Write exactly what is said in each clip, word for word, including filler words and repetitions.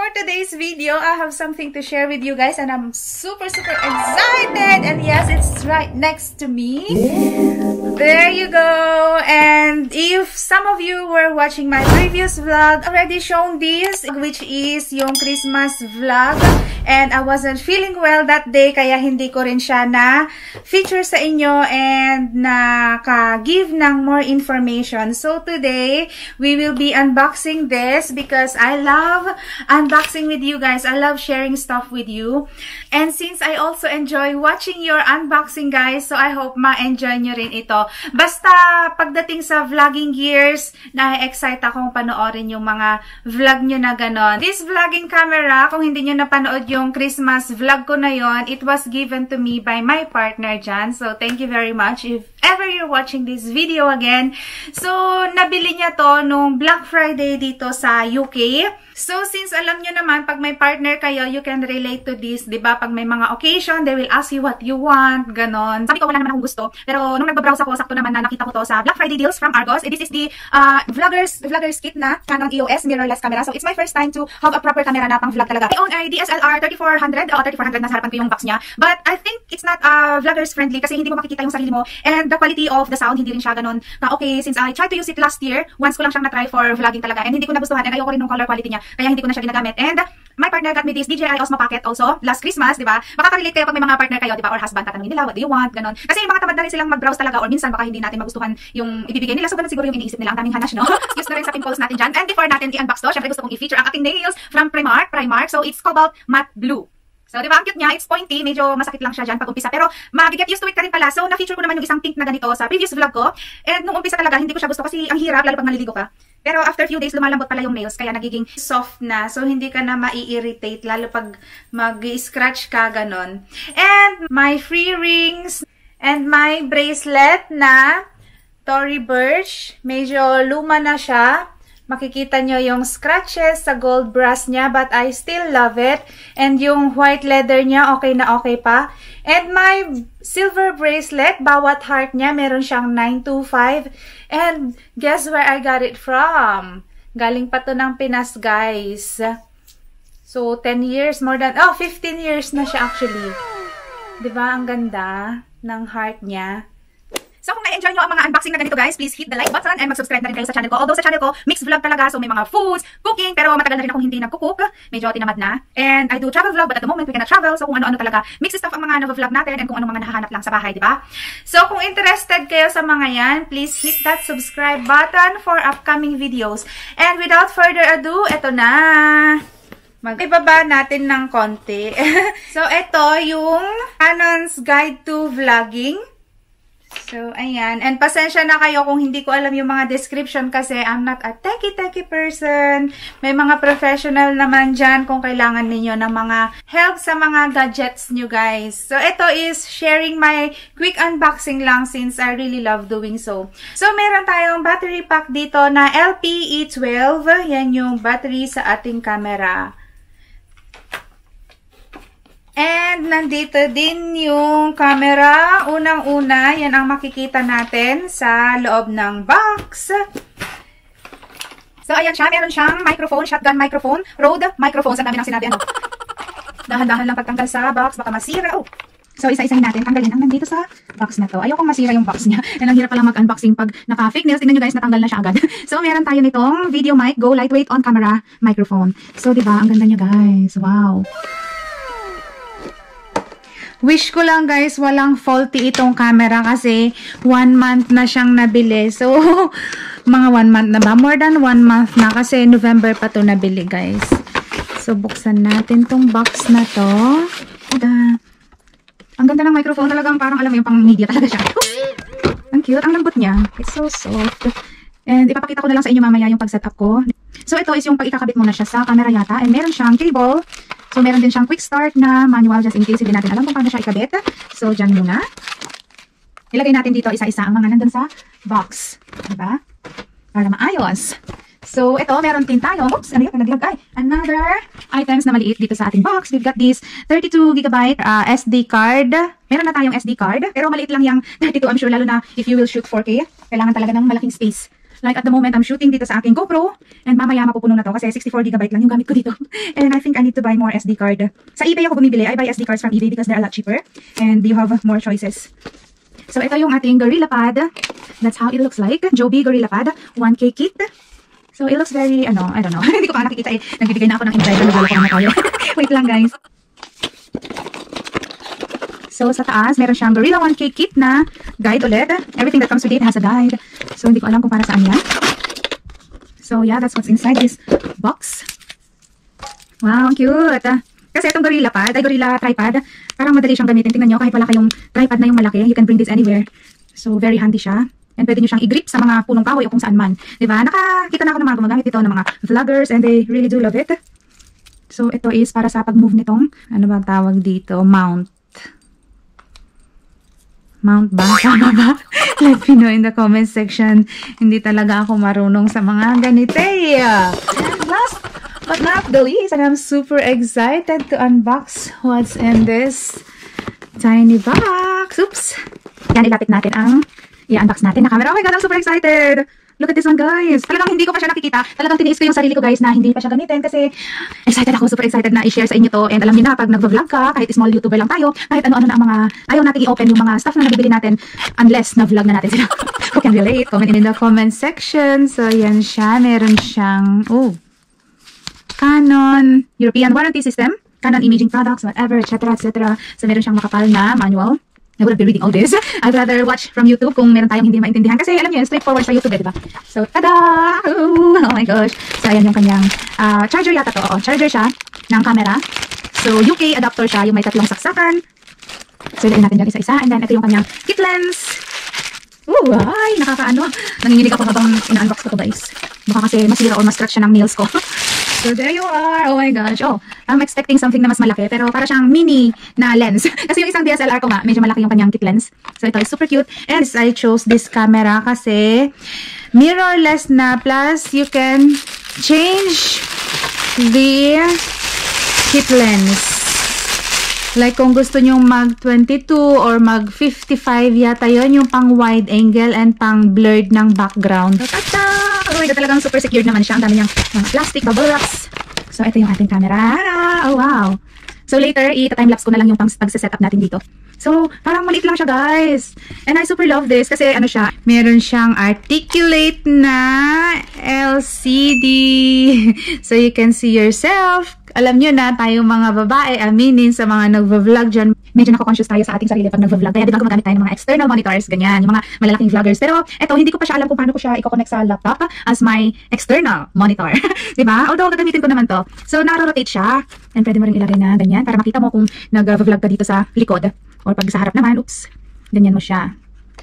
for today's video, I have something to share with you guys and I'm super, super excited. And yes, it's right next to me. There you go. And if some of you were watching my previous vlog, already shown this, which is yung Christmas vlog. And I wasn't feeling well that day, kaya hindi ko rin siya na feature sa inyo and naka-give ng more information. So today, we will be unboxing this because I love unboxing with you guys. I love sharing stuff with you. And since I also enjoy watching your unboxing, guys, so I hope ma-enjoy nyo rin ito. Basta pagdating sa vlogging gears, na-excite akong panoorin yung mga vlog nyo na ganon. This vlogging camera, kung hindi nyo napanood yung Christmas vlog ko na yon, it was given to me by my partner Jan. So thank you very much if ever you're watching this video again. So nabili niya to nung Black Friday dito sa U K. So since alam nyo naman, pag may partner kayo, you can relate to this, diba? Pag may mga occasion, they will ask you what you want, ganon. Sabi ko wala naman akong gusto. Pero nung nagbabrowse ako, sakto naman na nakita ko to sa Black Friday deals from Argos. This is the uh, vloggers vloggers kit na Canon E O S mirrorless camera. So it's my first time to have a proper camera na pang vlog talaga. I own a D S L R thirty-four hundred. O, thirty-four hundred, nasa harapan ko yung box niya. But I think it's not uh, vloggers friendly kasi hindi mo makikita yung sarili mo. And the quality of the sound, hindi rin siya ganon ka okay. Since I tried to use it last year, once ko lang siyang na-try for vlogging talaga. And hindi ko nagustuhan. And ayoko rin ng color quality niya. Kaya hindi ko na siya ginagamit. And my partner got me this D J I Osmo Pocket also last Christmas, di ba? Makaka-relate kayo pag may mga partner kayo, di ba? Or husband, tatanungin nila, what do you want? Ganon. Kasi yung mga tamad na rin silang mag-browse talaga or minsan baka hindi natin magustuhan yung ibibigay nila. So ganun siguro yung iniisip nila. Ang daming hanash, no? Excuse na rin sa pimples natin dyan. And before natin i-unbox to, syempre gusto kong i-feature ang ating nails from Primark. Primark. So it's cobalt matte blue. So, di ba? Ang cute niya. It's pointy. Medyo masakit lang siya dyan pag umpisa. Pero, mag-get used to it ka rin pala. So, na-feature ko naman yung isang pink na ganito sa previous vlog ko. And nung umpisa talaga, hindi ko siya gusto kasi ang hirap, lalo pag maliligo ka. Pero, after few days, lumalambot pala yung nails. Kaya nagiging soft na. So, hindi ka na mai-irritate. Lalo pag mag-scratch ka, ganon. And, my free rings and my bracelet na Tory Burch. Medyo luma na siya. Makikita nyo yung scratches sa gold brass niya, but I still love it. And yung white leather niya, okay na okay pa. And my silver bracelet, bawat heart niya, meron siyang nine two five. And guess where I got it from? Galing pa to ng Pinas, guys. So, ten years, more than, oh, fifteen years na siya actually. Diba? Ang ganda ng heart niya. So kung na-enjoy nyo ang mga unboxing na ganito guys, please hit the like button and mag-subscribe na rin kayo sa channel ko. Although sa channel ko, mixed vlog talaga. So may mga foods, cooking, pero matagal na rin akong hindi nagkukook. Medyo tinamad na. And I do travel vlog, but at the moment we cannot travel. So kung ano-ano talaga, mixed stuff ang mga nag-vlog natin and kung ano mga nahahanap lang sa bahay, di ba? So kung interested kayo sa mga yan, please hit that subscribe button for upcoming videos. And without further ado, eto na. Mag-ibaba natin ng konti. So ito yung Canon's Guide to Vlogging. So, ayan. And pasensya na kayo kung hindi ko alam yung mga description kasi I'm not a techie-techie person. May mga professional naman dyan kung kailangan ninyo ng mga help sa mga gadgets nyo, guys. So, ito is sharing my quick unboxing lang since I really love doing so. So, meron tayong battery pack dito na L P E twelve. Yan yung battery sa ating camera. And nandito din yung camera. Unang-una, yan ang makikita natin sa loob ng box. So, ayan siya. Meron siyang microphone, shotgun microphone, Rode microphone. Sa dami ng sinabi, ano? Dahan-dahan lang pagtanggal sa box, baka masira. Oh. So, isa-isahin natin. Tanggalin ang nandito sa box na to. Ayokong masira yung box niya. And ang hirap pala mag-unboxing pag naka-fake nails. Tingnan nyo guys, natanggal na siya agad. So, meron tayo nitong video mic, Go Lightweight on Camera microphone. So, diba? Ang ganda niya guys. Wow. Wish ko lang guys, walang faulty itong camera kasi one month na siyang nabili. So, mga one month na ba? More than one month na kasi November pa to nabili guys. So, buksan natin tong box na to. Tada. Ang ganda ng microphone. Talagang parang alam mo yung pang media talaga siya. Oops! Ang cute. Ang lambot niya. It's so soft. And ipapakita ko na lang sa inyo mamaya yung pag-setup ko. So, ito is yung pag ikakabit muna siya sa camera yata. And meron siyang cable. So, meron din siyang quick start na manual just in case hindi natin alam kung paano siya ikabit. So, dyan muna. Ilagay natin dito isa-isa ang mga nandun sa box. Diba? Para maayos. So, ito, meron din tayo. Oops, ano yun? Naglagay. Another items na maliit dito sa ating box. We've got this thirty-two gigabyte uh, S D card. Meron na tayong S D card. Pero maliit lang yung thirty-two. I'm sure, lalo na if you will shoot four K. Kailangan talaga ng malaking space Like at the moment, I'm shooting dito sa aking GoPro. And mamaya mapupuno na to kasi sixty-four gigabyte lang yung gamit ko dito. And I think I need to buy more S D card. Sa eBay ako bumibili. I buy S D cards from eBay because they're a lot cheaper. And you have more choices. So ito yung ating GorillaPad. That's how it looks like. Joby GorillaPad. one K kit. So it looks very, ano, I don't know. Hindi ko pa nakikita eh. Nagbibigay na ako ng invite. Nagwala ko na tayo. Wait lang guys. So, sa taas, meron siyang Gorilla one K kit na guide ulit. Everything that comes with it has a guide. So, hindi ko alam kung para saan yan. So, yeah, that's what's inside this box. Wow, cute. Kasi itong GorillaPad, ay Gorilla tripod, parang madali siyang gamitin. Tingnan nyo, kahit wala kayong tripod na yung malaki, you can bring this anywhere. So, very handy siya. And pwede nyo siyang i-grip sa mga punong kahoy o kung saan man. Diba? Nakakita na ako ng mga gumagamit ito ng mga vloggers and they really do love it. So, ito is para sa pag-move nitong, ano ba tawag dito? Mount. Mount ba? Tama ba? Let me know in the comment section. Hindi talaga ako marunong sa mga ganito eh. And last but not the least, and I'm super excited to unbox what's in this tiny box. Oops! Yan, ilapit natin ang i-unbox natin na camera. Oh my God, I'm super excited! Look at this one, guys. Talagang hindi ko pa siya nakikita. Talagang tiniis ko yung sarili ko, guys, na hindi pa siya gamitin kasi excited ako, super excited na i-share sa inyo to. And alam niyo na, pag nag-vlog ka, kahit small YouTuber lang tayo, kahit ano-ano na ang mga, ayaw natin i-open yung mga stuff na nabibili natin unless na-vlog na natin sila. Who can relate? Comment in the comment section. So, yan siya. Meron siyang, oh, Canon European Warranty System, Canon Imaging Products, whatever, et cetera, et cetera. So, meron siyang makapal na manual. I wouldn't be reading all this. I'd rather watch from YouTube kung meron tayong hindi maintindihan. Kasi alam niyo, straightforward sa YouTube, diba? So, tada! Oh my gosh! So, ayan yung kanyang uh, charger yata to. Oo, charger siya ng camera. So, U K adapter siya, yung may tatlong saksakan. So, ilagay natin dyan isa-isa. And then, ito yung kanyang kit lens. Ooh, ay, nakakaano. Nanginginig ako habang ina-unbox ko to, guys. Baka kasi masira o ma-scratch siya ng nails ko. So, there you are. Oh my gosh. Oh, I'm expecting something na mas malaki. Pero para siyang mini na lens. Kasi yung isang D S L R ko nga, medyo malaki yung kanyang kit lens. So, ito is super cute. And I chose this camera kasi mirrorless na. Plus, you can change the kit lens. Like, kung gusto nyong mag twenty-two or mag fifty-five yata yun, yung pang wide angle and pang blurred ng background. So, tata! Oh my God, talagang super secured naman siya. Ang dami niyang mga plastic bubble wraps. So, ito yung ating camera. Oh, wow! So, later, i-timelapse ko na lang yung pag-setup natin dito. So, parang maliit lang siya, guys. And I super love this kasi ano siya, meron siyang articulate na L C D. So, you can see yourself. Alam nyo na, tayong mga babae, aminin sa mga nagva-vlog dyan. Medyo nako-conscious tayo sa ating sarili pag nagva-vlog. Kaya di ba gumagamit tayo ng mga external monitors, ganyan, yung mga malalaking vloggers. Pero eto, hindi ko pa siya alam kung paano ko siya i-connect sa laptop as my external monitor. Di ba? Although, gagamitin ko naman to. So, naro-rotate siya. And pwede mo rin ilagay na ganyan para makita mo kung nag-vlog ka dito sa likod. Or pag sa harap naman, oops, ganyan mo siya.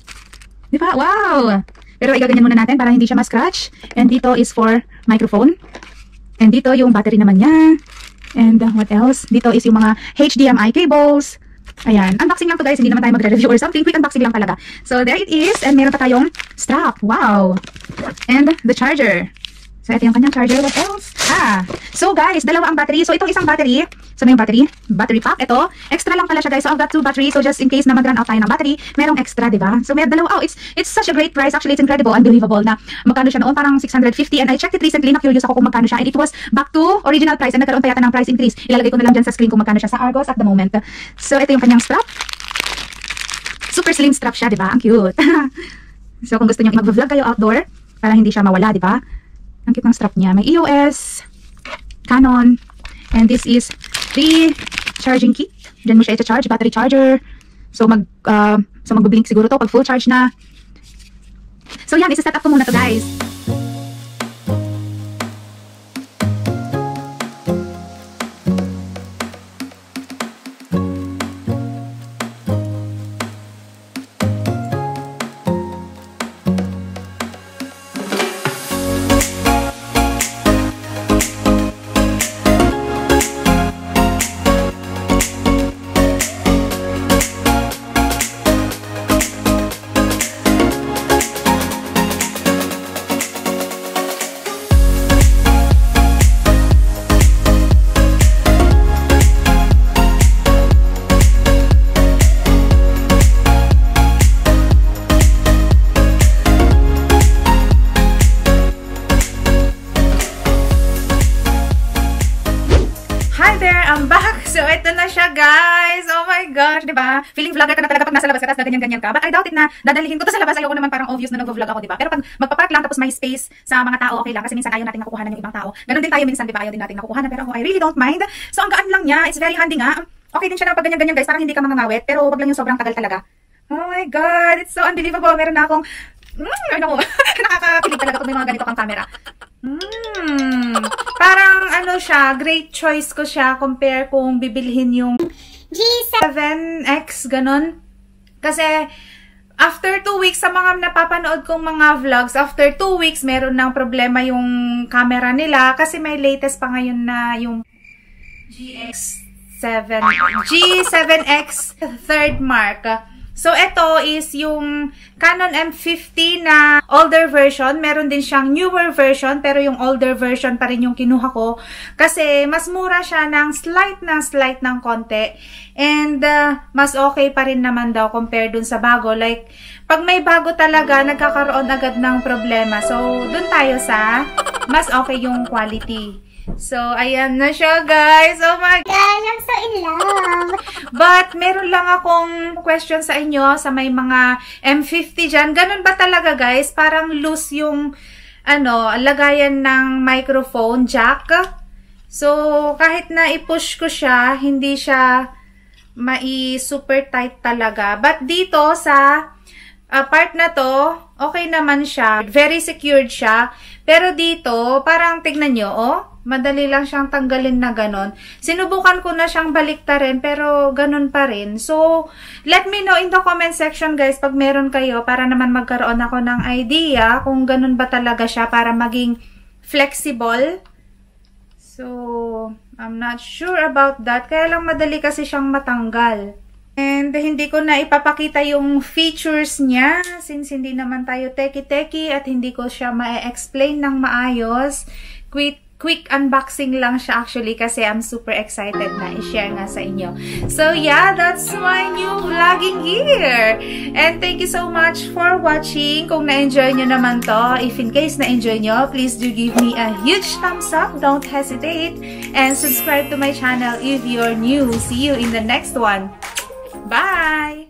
Di ba? Wow! Pero igaganyan muna natin para hindi siya ma-scratch. And dito is for microphone. And dito yung battery naman niya. And uh, what else? Dito is yung mga H D M I cables. Ayan. Unboxing lang to, guys. Hindi naman tayo magre-review or something. Quick unboxing lang talaga. So there it is. And meron pa tayong strap. Wow. And the charger. So ito yung kanyang charger. What else? Ah. So guys, dalawa ang battery. So itong isang battery. So may yung battery. Battery pack. Ito. Extra lang pala siya, guys. So I've got two batteries. So just in case na mag-run out tayo ng battery, merong extra, diba? So may dalawa. Oh, it's it's such a great price. Actually, it's incredible. Unbelievable na magkano siya noon. Parang six hundred fifty. And I checked it recently. Na-curious ako kung magkano siya. And it was back to original price. And nagkaroon pa yata ng price increase. Ilalagay ko na lang dyan sa screen kung magkano siya sa Argos at the moment. So ito yung kanyang strap. Super slim strap siya, diba? Ang cute. So kung gusto nyo mag-vlog kayo outdoor, para hindi siya mawala, diba? Ang cute ng strap niya. May E O S, Canon, and this is the charging kit. Diyan mo siya i-charge, battery charger. So mag uh, so mag-blink siguro to pag full charge na. So yan, isa-set up ko muna to, guys. siya, guys! Oh my gosh, diba? Feeling vlogger ka na talaga pag nasa labas ka, tapos ganyan-ganyan ka. But I doubt it na dadalhin ko to sa labas. Ayoko naman parang obvious na nag-vlog ako, diba? Pero pag magpapark lang, tapos may space sa mga tao, okay lang. Kasi minsan ayaw natin nakukuhanan yung ibang tao. Ganon din tayo minsan, diba? Ayaw din natin nakukuhanan. Pero ako, I really don't mind. So, ang gaan lang niya. It's very handy nga. Okay din siya na pag ganyan-ganyan, guys. Parang hindi ka mangangawit. Pero wag lang yung sobrang tagal talaga. Oh my God! It's so unbelievable. Meron na akong... Mm, ano ko? Nakakakilig talaga pag may mga ganito kang camera. Hmm. Parang ano siya, great choice ko siya compare kung bibilhin yung G seven X, ganon. Kasi, after two weeks, sa mga napapanood kong mga vlogs, after two weeks, meron ng problema yung camera nila. Kasi may latest pa ngayon na yung G X seven, G seven X third mark. So, ito is yung Canon M fifty na older version. Meron din siyang newer version, pero yung older version pa rin yung kinuha ko. Kasi, mas mura siya ng slight na slight ng konti. And, uh, mas okay pa rin naman daw compare dun sa bago. Like, pag may bago talaga, nagkakaroon agad ng problema. So, dun tayo sa mas okay yung quality. So, ayan na siya, guys. Oh my God, I'm so in love. But, meron lang akong question sa inyo sa may mga M fifty dyan. Ganun ba talaga, guys? Parang loose yung, ano, lagayan ng microphone jack. So, kahit na i-push ko siya, hindi siya mai-super tight talaga. But, dito sa uh, part na to, okay naman siya. Very secured siya. Pero dito, parang tignan nyo, oh. Madali lang siyang tanggalin na ganon. Sinubukan ko na siyang baliktarin, pero ganon pa rin. So, let me know in the comment section, guys, pag meron kayo, para naman magkaroon ako ng idea kung ganon ba talaga siya para maging flexible. So, I'm not sure about that. Kaya lang madali kasi siyang matanggal. And hindi ko na ipapakita yung features niya since hindi naman tayo teki-teki at hindi ko siya ma-explain ng maayos. Quick Quick unboxing lang siya actually kasi I'm super excited na i-share nga sa inyo. So yeah, that's my new vlogging here. And thank you so much for watching. Kung na-enjoy nyo naman to, if in case na-enjoy nyo, please do give me a huge thumbs up. Don't hesitate. And subscribe to my channel if you're new. See you in the next one. Bye!